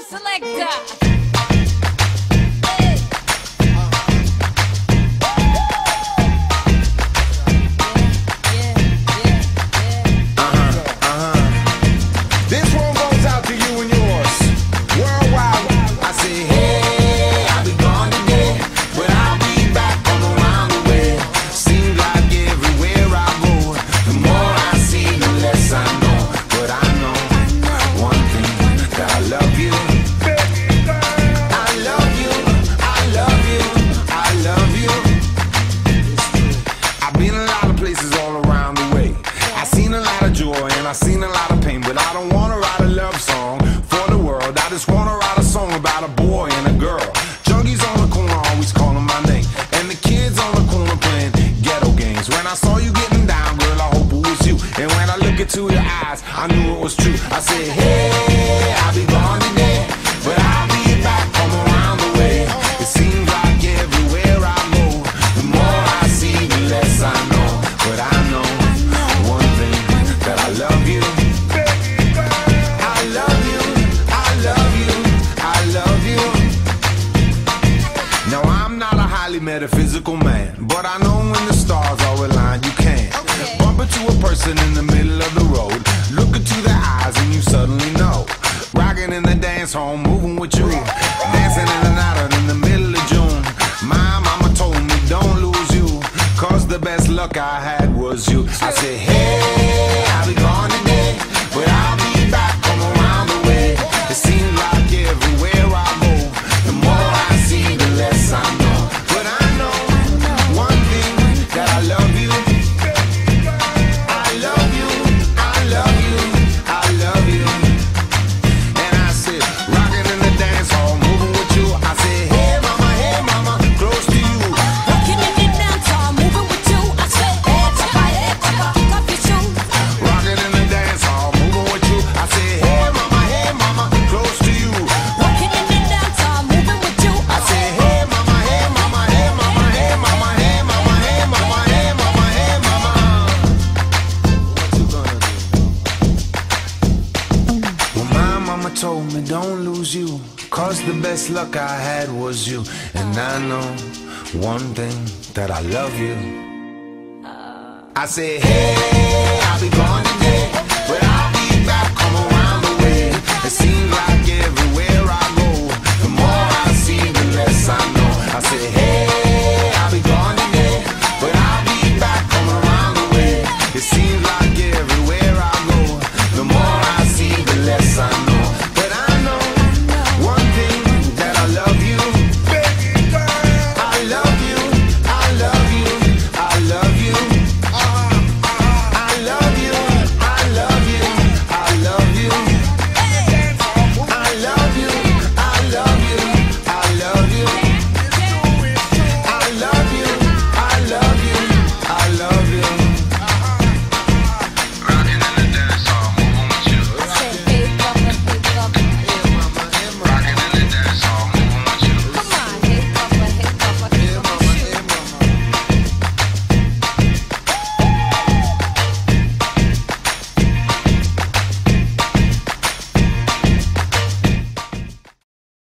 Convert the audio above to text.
selector. And I've seen a lot of pain, but I don't wanna write a love song for the world. I just wanna write a song about a boy and a girl. Junkies on the corner always calling my name, and the kids on the corner playing ghetto games. When I saw you getting down, girl, I hope it was you. And when I look into your eyes, I knew it was true. I said, hey, I'll be gone today, but I'll be back home around the way. It seems like everywhere I go, the more I see, the less I know. But I know one thing, that I love you. I love you, I love you, I love you. Now I'm not a highly metaphysical man, but I know when the stars are aligned, you can bump into a person in the middle of the road, look into their eyes and you suddenly know. Rocking in the dance hall, moving with you, dancing in and out in the middle of June. My mama told me don't lose you, cause the best luck I had was you. I said, hey, I'll be gone today, but I'll be back home around the way. It seems like everywhere I go, the more I see, the less I know. But I know one thing, that I love you. I love you, I love you, I love you. And I said, rocking in the dance hall, moving with you. I said, hey mama, close to you. Rocking in the dance hall, moving with you. I said, hey papa, kick off your shoes. Rocking in the dance hall, moving with you. I said, hey mama, close to you. Rocking in the dance hall, moving with you. I said, hey mama, hey mama, hey mama, hey mama, hey mama, hey mama, hey mama, hey mama. What you gonna do? Well, my mama told me don't lose you, cause the best luck I had was you. And I know one thing, that I love you. I said, hey, I'll be gone today.